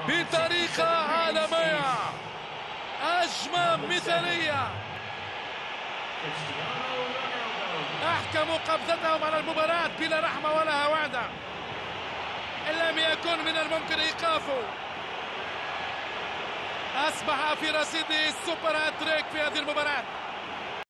بطريقة عالمية، أجمل مثالية. أحكموا قبضتهم على المباراة بلا رحمة ولا هوادة. إن لم يكن من الممكن إيقافه. أصبح في رصيده سوبر هاتريك في هذه المباراة.